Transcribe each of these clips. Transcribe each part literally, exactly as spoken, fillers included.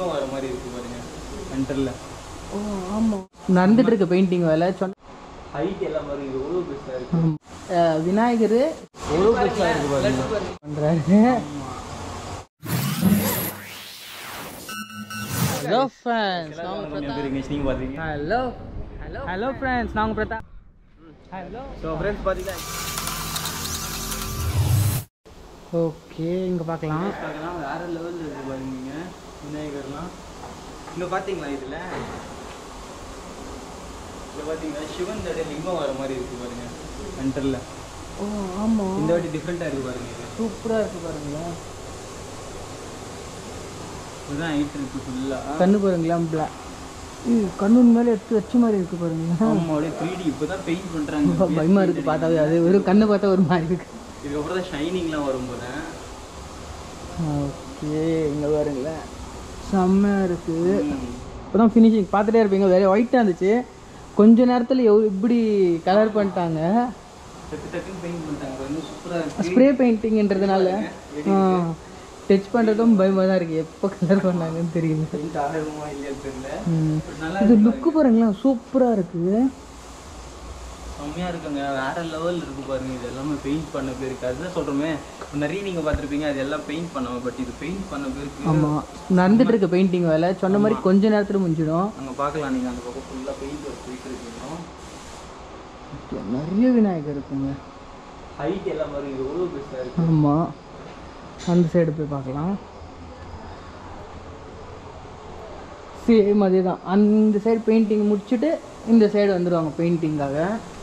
லிங்கம் வர மாதிரி இருக்கு பாருங்க சென்டர்ல. ஓ ஆமா நடந்துட்டு இருக்க பெயிண்டிங் வேலை சொன்ன ஹைட் எல்லாம் பாருங்க எவ்வளவு பெருசா இருக்கு. விநாயகர் எவ்வளவு பெருசா இருக்கு பாருங்க பண்றாரு. ஹலோ ஃப்ரெண்ட்ஸ் நாங்க பிரதாப். நீங்க பாத்தீங்க. ஹலோ ஹலோ ஹலோ ஃப்ரெண்ட்ஸ் நாங்க பிரதாப். ஹலோ சோ ஃப்ரெண்ட்ஸ் பாத்தீங்களா ஓகே இங்க பார்க்கலாம். பார்க்கலாம் வேற லெவல்ல இருக்கு பாருங்க விநாயகர்லாம். இங்க பாத்தீங்களா இதுல இங்க பாத்தீங்கன்னா சிவன் தடை லிங்கம் வர மாதிரி இருக்கு பாருங்க சென்டர்ல. ஓ ஆமா இந்த வாட்டி டிஃபரெண்டா இருக்கு பாருங்க. இது சூப்பரா இருக்கு பாருங்களா. இதுதான் ஹைட் இருக்கு ஃபுல்லா. கண்ணு பாருங்களா பிளாக். ம் கண்ணு மேல எடுத்து வச்ச மாதிரி இருக்கு பாருங்க. ஆமா அப்படியே த்ரீ டி இப்பதான் பெயிண்ட் பண்றாங்க. பயமா இருக்கு பார்த்தாவே. அது வெறும் கண்ணு பார்த்தா ஒரு மாதிரி இருக்கு. இதுக்கப்புறம் தான் ஷைனிங்லாம் வரும் போல. ஓகே இங்கே பாருங்களேன் செம்மையா இருக்கு. இப்போதான் ஃபினிஷிங் பார்த்துட்டே இருப்பீங்க. வேற ஒயிட்டாக இருந்துச்சு கொஞ்ச நேரத்தில் எவ் இப்படி கலர் பண்ணிட்டாங்க. ஸ்ப்ரே பெயிண்டிங்ன்றதுனால டச் பண்ணுறதும் பயமாக தான் இருக்குது. எப்போ கலர் பண்ணாங்கன்னு தெரியல. இது லுக்கு பாருங்களேன் சூப்பராக இருக்குது. செம்மையா இருக்குங்க வேற லெவல் இருக்கு பாருங்க. இது எல்லாமே பெயிண்ட் பண்ண பேருக்கு அதுதான் சொல்றோமே நிறைய நீங்க பார்த்துருப்பீங்க. அது எல்லாம் பெயிண்ட் பண்ணாம பட் இது பெயிண்ட் பண்ண பேருக்கு. ஆமா நடந்துட்டு இருக்க பெயிண்டிங் வேலை சொன்ன மாதிரி கொஞ்ச நேரத்துல முடிஞ்சிடும். அங்க பார்க்கலாம் நீங்க அந்த பக்கம் ஃபுல்லா பெயிண்ட் ஒர்க் போயிட்டு இருக்கீங்க. நிறைய விநாயகர் இருக்குங்க. ஹைட் எல்லாம் பாருங்க எவ்வளவு பெருசா இருக்கு. ஆமா அந்த சைடு போய் பார்க்கலாம். சேம் அதே தான். அந்த சைடு பெயிண்டிங் முடிச்சுட்டு இந்த சைடு வந்துடுவாங்க பெயிண்டிங்காக.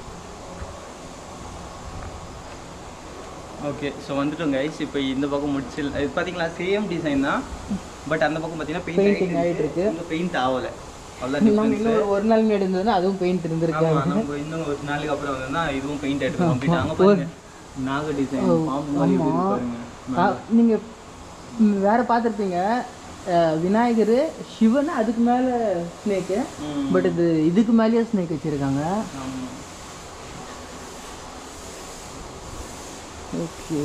ஓகே ஸோ வந்துட்டோம் கைஸ். இப்போ இந்த பக்கம் முடிச்சு இது பார்த்தீங்களா சேம் டிசைன் தான் பட் அந்த பக்கம் பார்த்தீங்கன்னா பெயிண்டிங் ஆகிட்டு இருக்கு. பெயிண்ட் ஆகலை அவ்வளோ. இன்னும் ஒரு நாள் முன்னாடி இருந்ததுன்னா அதுவும் பெயிண்ட் இருந்திருக்கு. நம்ம இன்னும் ஒரு நாளைக்கு அப்புறம் வந்தோம்னா இதுவும் பெயிண்ட் ஆகிட்டு கம்ப்ளீட் ஆகும் பாருங்க. நாக டிசைன் நீங்கள் வேற பார்த்துருப்பீங்க விநாயகர் சிவன் அதுக்கு மேலே ஸ்னேக்கு. பட் இது இதுக்கு மேலேயே ஸ்னேக் வச்சுருக்காங்க. ஓகே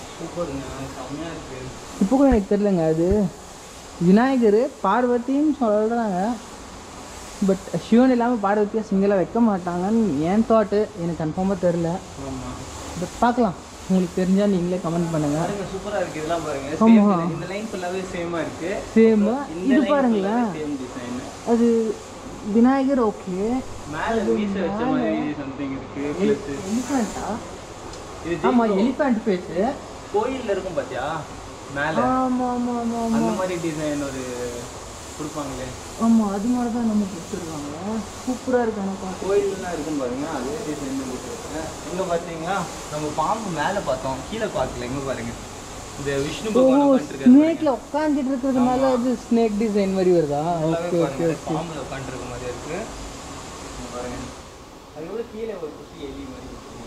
இப்போ கூட எனக்கு தெரிலங்க. அது விநாயகர் பார்வதின்னு சொல்கிறாங்க பட் சிவன் இல்லாமல் பார்வதியை சிங்கிளாக வைக்க மாட்டாங்கன்னு ஏன் தாட்டு எனக்கு கன்ஃபார்மாக தெரில. பட் பார்க்கலாம். உங்களுக்கு தெரிஞ்சால் நீங்களே கமெண்ட் பண்ணுங்க. சூப்பராக இருக்குது இதெல்லாம் பாருங்க. இந்த லைன் ஃபுல்லாகவே சேமாக இருக்குது. சேமா இது பாருங்களேன். அது விநாயகர் ஓகே மேலே மீச வச்ச மாதிரி சம்திங் இருக்குது. எலிஃபெண்ட்டா? ஆமாம் எலிஃபெண்ட் ஃபேஸு கோயிலில் இருக்கும் பார்த்தியா மேலே. ஆமாம் ஆமாம் ஆமாம் அந்த மாதிரி டிசைன் ஒரு கொடுப்பாங்களே. ஆமாம் அது மாதிரி தான் நம்ம கொடுத்துருக்காங்க. சூப்பராக இருக்கு. ஆனால் கோயிலெலாம் இருக்கும் பாருங்க அதே டிசைன் கொடுத்துருக்காங்க. எங்கே பார்த்தீங்கன்னா நம்ம பாம்பு மேலே பார்த்தோம் கீழே பார்க்கல. எங்கே பாருங்க இந்த விஷ்ணு பகவான் ஸ்னேக்ல உட்காந்துட்டு இருக்கிறதுனால அது ஸ்னேக் டிசைன் மாதிரி வருதா? ஓகே ஓகே பாம்புல உட்காந்துருக்க மாதிரி இருக்கு பாருங்க. அது எவ்வளோ கீழே ஒரு குட்டி எலி மாதிரி.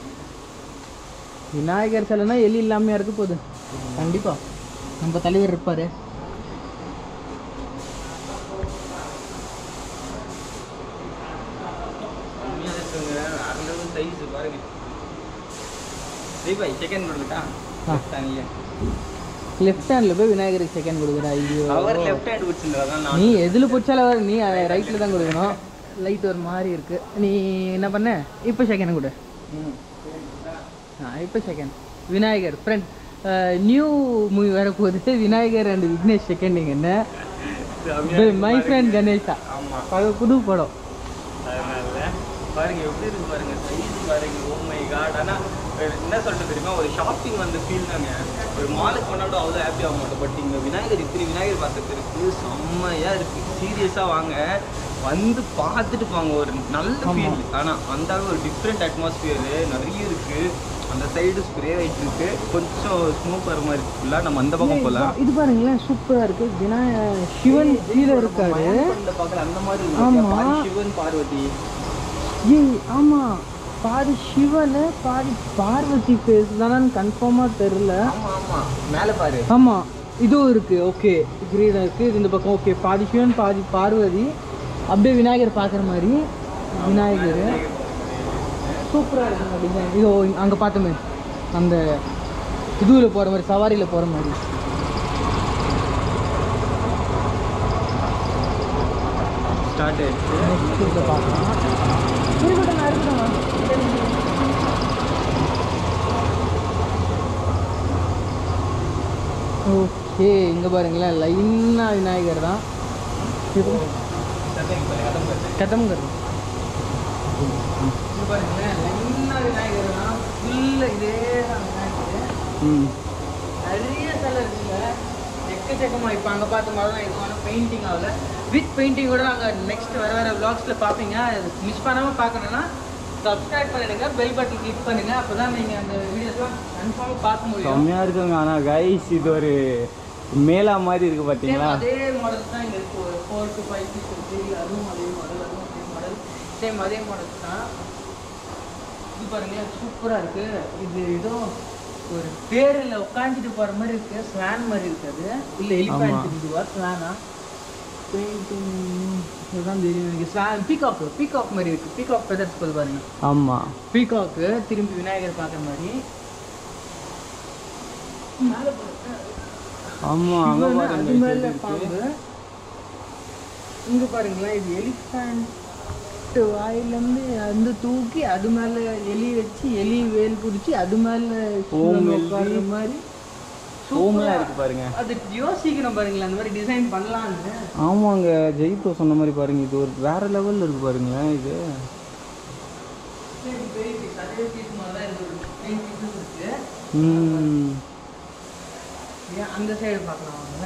விநாயகர் சிலைனா எலி இல்லாமையா இருக்கு போகுது. கண்டிப்பா நம்ம தலைவர் இருப்பாரு. சைஸ் பாருங்க. தீபாய் செகண்ட் கொடுக்கட்டா? லெஃப்ட் ஹேண்ட்ல போய் விநாயகருக்கு செகண்ட் கொடுக்குறா. ஐயோ அவர் லெஃப்ட் ஹேண்ட் பிடிச்சிருந்தா நீ எதுல பிடிச்சாலும் அவர் நீ ரைட்ல தான் கொடுக்கணும். லைட் ஒரு மாதிரி இருக்கு. நீ என்ன பண்ண இப்போ செகண்ட் கொடு. ஆ இப்போ second Vinayagar friend new movie வர போகுது. விநாயகர் அண்ட் விக்னேஷ் செகண்டிங் என்ன மை ஃப்ரெண்ட் கணேஷா. ஆமாம் புது படம். பாருங்க எப்படி இருக்கு பாருங்க சைஸ் பாருங்க. Oh my god. ஆனால் என்ன சொல்லிட்டு தெரியுமா ஒரு ஷாப்பிங் வந்து ஃபீல் தாங்க. ஒரு மாலுக்கு கொண்டாடும் அவ்வளோ ஹாப்பி ஆக மாட்டோம். பட் இங்கே விநாயகர் இப்படி விநாயகர் பார்த்துட்டு இருக்கு செம்மையாக இருக்குது. சீரியஸாக வாங்க வந்து பார்த்துட்டு போங்க. ஒரு நல்ல ஃபீல். ஆனால் அந்த ஒரு டிஃப்ரெண்ட் அட்மாஸ்பியரு நிறைய இருக்குது. அந்த சைடு ஸ்ப்ரே ஆகிட்டு இருக்கு. கொஞ்சம் ஸ்மோக் வர மாதிரி இருக்குல்ல. நம்ம அந்த பக்கம் போகலாம். இது பாருங்களேன் சூப்பராக இருக்கு. விநாயகர் சிவன் கீழே இருக்காரு பார்க்கல அந்த மாதிரி. ஆமாம் சிவன் பார்வதி. ஏய் ஆமாம் பாதி சிவன் பாதி பார்வதி ஃபேஸ் தானு கன்ஃபார்மாக தெரில. ஆமாம் ஆமாம் மேலே பாரு. ஆமாம் இதுவும் இருக்குது. ஓகே கிரீடாக இருக்குது இந்த பக்கம். ஓகே பாதி சிவன் பாதி பார்வதி. அப்படியே விநாயகர் பார்க்குற மாதிரி விநாயகர் சூப்பராக இருக்குங்க டிசைன். இதோ அங்கே பார்த்தோமே அந்த இதுவில் போகிற மாதிரி சவாரியில் போகிற மாதிரி ஸ்டார்ட் ஆயிடுச்சு. நெக்ஸ்ட் இதை பார்க்கலாம். இருக்கட்டும் இருக்கட்டும். ஓகே, இங்கே பாருங்களேன் லைனாக விநாயகர் தான். கதம்கர் இங்கே பாருங்களேன் லைனாக விநாயகர் தான். ஃபுல்லாக இதே தான் விநாயகர். ம் நிறைய கலர் இருக்குல்ல, எக்கச்சக்கமாக. இப்போ அங்கே பார்த்த மாதிரி தான் இதுவான பெயிண்டிங் ஆகல. வித் பெயிண்டிங்கோட நாங்கள் நெக்ஸ்ட் வர வர விளாக்ஸில் பார்ப்பீங்க. மிஸ் பண்ணாமல் பார்க்கணுன்னா சப்ஸ்கிரைப் பண்ணிடுங்க, பெல் பட்டன் கிளிக் பண்ணுங்கள். அப்போ தான் நீங்கள் அந்த வீடியோஸ்லாம் கன்ஃபார்மாக பார்க்க முடியும். செம்மையாக இருக்குங்க. ஆனால் கைஸ் இது ஒரு மேலா மாதிரி இருக்குது பார்த்தீங்களா? அதே மாடல் தான் இங்கே இருக்குது. ஒரு ஃபோர் டு ஃபைவ் பீஸ் இருக்குது. அதுவும் அதே மாடல், அதுவும் அதே மாடல், சேம் அதே மாடல் தான். இது பாருங்களேன் சூப்பராக இருக்குது. இது ஏதோ ஒரு பேரில் உட்காந்துட்டு போகிற மாதிரி இருக்குது. ஸ்வான் மாதிரி இருக்குது. இல்லை எலிஃபேண்ட் இதுவா ஸ்வானா பெயிண்டிங் இதுதான் தெரியும் எனக்கு. ஸ்வான் பீகாக்கு பீகாக் மாதிரி இருக்குது. பீகாக் ஃபெதர்ஸ் போது பாருங்க. ஆமாம், பீகாக்கு திரும்பி விநாயகர் பார்க்குற மாதிரி. ஆமாம், அங்கே அது மேலே பாம்பு. இங்கே பாருங்களேன் இது எலிஃபேண்ட் வாயிலேருந்து அந்த தூக்கி அது மேலே எலி வச்சு எலி வேல் பிடிச்சி அது மேலே உட்கார்ற மாதிரி சூப்பராக இருக்குது பாருங்க. அது யோசிக்கணும் பாருங்களேன், அந்த மாதிரி டிசைன் பண்ணலான்னு. ஆமாங்க, ஜெயிப்ரோ சொன்ன மாதிரி பாருங்க. இது ஒரு வேற லெவலில் இருக்கு பாருங்களேன். இது ம் அந்த சைடு பார்க்கலாம் வாங்க.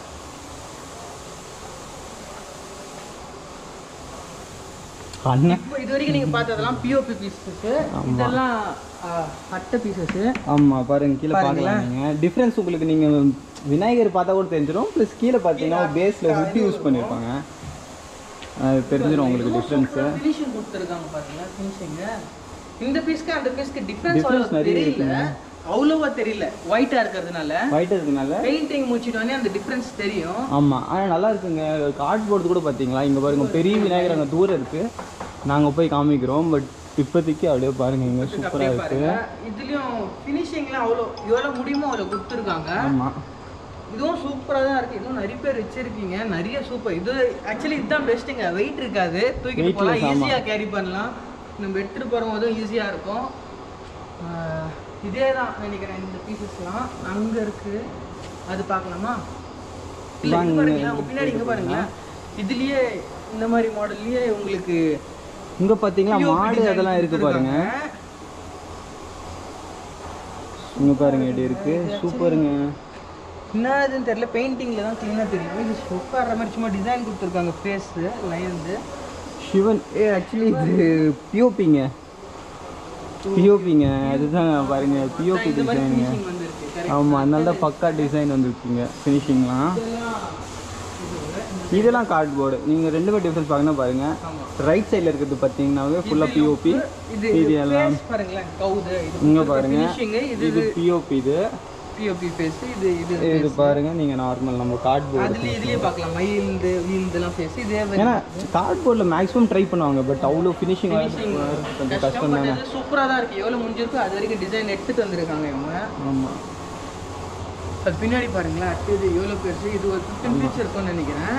இப்போ இது வரைக்கும் நீங்கள் பார்த்ததெல்லாம் பிஓபி பீசஸ், இதெல்லாம் அட்டை பீசஸ். ஆமாம் பாருங்க, கீழே பார்க்கலாம். நீங்கள் டிஃப்ரென்ஸ் உங்களுக்கு நீங்கள் விநாயகர் பார்த்தா கூட தெரிஞ்சிடும். ப்ளஸ் கீழே பார்த்தீங்கன்னா பேஸில் உட் யூஸ் பண்ணியிருப்பாங்க, அது தெரிஞ்சிடும் உங்களுக்கு டிஃப்ரென்ஸு. ஃபினிஷிங் கொடுத்துருக்காங்க பாருங்க. ஃபினிஷிங்கு இந்த பீஸ்க்கு அந்த பீஸ்க்கு டிஃப்ரென்ஸ் நிறைய தெரியல, அவ்வளோவா தெரியல. ஒயிட்டா இருக்கிறதுனால ஒயிட்டா இருக்கனால பெயிண்டிங் முடிச்சிட்டோன்னே அந்த டிஃப்ரென்ஸ் தெரியும். ஆமாம், ஆனால் நல்லா இருக்குங்க. கார்ட் போர்டு கூட பார்த்தீங்களா? இங்கே பாருங்க பெரிய விநாயகர் அங்கே தூரம் இருக்குது, நாங்கள் போய் காமிக்கிறோம். பட் இப்போதைக்கு அப்படியே பாருங்க, இங்கே சூப்பராக இருக்குது. இதுலேயும் ஃபினிஷிங்லாம் அவ்வளோ எவ்வளோ முடியுமோ அவ்வளோ கொடுத்துருக்காங்க. ஆமாம், இதுவும் சூப்பராக தான் இருக்குது. இதுவும் நிறைய பேர் வச்சிருக்கீங்க, நிறைய சூப்பர். இது ஆக்சுவலி இதுதான் பெஸ்ட்டுங்க. வெயிட் இருக்காது, தூக்கிட்டு போகலாம், ஈஸியாக கேரி பண்ணலாம். நம்ம எடுத்துகிட்டு போகும்போதும் ஈஸியாக இருக்கும். இதே தான் நினைக்கிறேன் இந்த பீசஸ்லாம். அங்கே இருக்குது, அது பார்க்கலாமா? இல்லை இங்கே பாருங்களேன், உங்கள் பின்னாடி இங்கே பாருங்களேன். இதுலேயே இந்த மாதிரி மாடல்லையே உங்களுக்கு இங்கே பார்த்தீங்களா மாடு அதெல்லாம் இருக்குது பாருங்க. இங்கே பாருங்க எப்படி இருக்குது, சூப்பருங்க. என்னதுன்னு தெரியல, பெயிண்டிங்கில் தான் க்ளீனாக தெரியும். இது உட்கார்ற மாதிரி சும்மா டிசைன் கொடுத்துருக்காங்க. Face lines Sivan. ஏ ஆக்சுவலி இது பிஓபிங்க, பிஓபிங்க அதுதான் பாருங்க, பிஓபி டிசைனுங்க. ஆமாம், அதனால தான் பக்கா டிசைன் வந்துருக்குங்க ஃபினிஷிங்லாம். இதெல்லாம் கார்ட் போர்டு. நீங்கள் ரெண்டு பேர் டிஃப்ரென்ஸ் பார்க்கணும் பாருங்க. ரைட் சைடில் இருக்கிறது பார்த்தீங்கன்னாவே ஃபுல்லாக பிஓபி. இது எல்லாம் இங்கே பாருங்க, இது பிஓபி, இது பிஓபி ஃபேஸ். இது இது இது பாருங்க, நீங்கள் நார்மல் நம்ம கார்ட் போர்டு அதுலேயே இதுலேயே பார்க்கலாம். மைல்டு வீல்டுலாம் ஃபேஸ். இதே ஏன்னா கார்ட் போர்டில் மேக்ஸிமம் ட்ரை பண்ணுவாங்க, பட் அவ்வளோ ஃபினிஷிங் கொஞ்சம் கஷ்டம் தானே. சூப்பராக தான் இருக்குது. எவ்வளோ முடிஞ்சிருக்கோ அது வரைக்கும் டிசைன் எடுத்துகிட்டு வந்திருக்காங்க இவங்க. ஆமாம், அது பின்னாடி பாருங்களேன், இது எவ்வளோ பெருசு. இது ஒரு ஃபிஃப்டின் ஃபீட்ஸ் இருக்கும்னு நினைக்கிறேன்.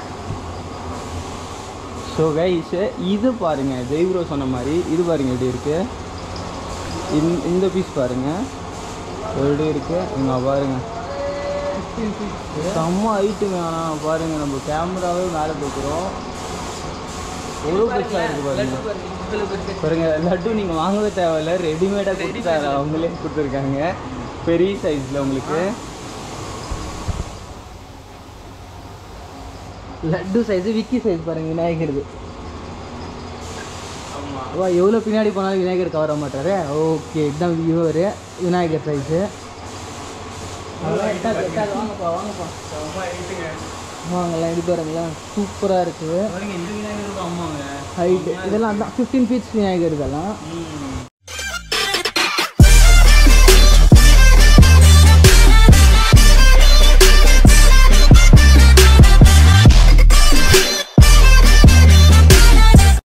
ஸோ கைஸ் இது பாருங்க, ஜெய்ப்ரோ சொன்ன மாதிரி இது பாருங்க எப்படி இருக்கு. இந்த பீஸ் பாருங்க எப்படி இருக்கு. இங்கே பாருங்க செம்ம ஹைட்டுங்க. ஆனால் பாருங்க நம்ம கேமராவே மேலே தூக்குறோம், எவ்வளோ பெருசாக இருக்குது பாருங்க. பாருங்க லட்டு நீங்கள் வாங்கவே தேவையில்ல, ரெடிமேடாக கொடுத்துட்டாரு, அவங்களே கொடுத்துருக்காங்க பெரிய சைஸில் உங்களுக்கு. லட்டு சைஸு விக்கி சைஸ் பாருங்க விநாயகர். வா எவ்வளோ பின்னாடி போனாலும் விநாயகர் கவர மாட்டாரு. ஓகே, இதுதான் வியூவர் விநாயகர் சைஸு. வாங்கப்பா வாங்கப்பா வாங்கலாம். இது பாருங்களா சூப்பராக இருக்குது. ஹைட்டு இதெல்லாம் தான் ஃபிஃப்டீன் ஃபீட்ஸ் விநாயகர் இதெல்லாம்.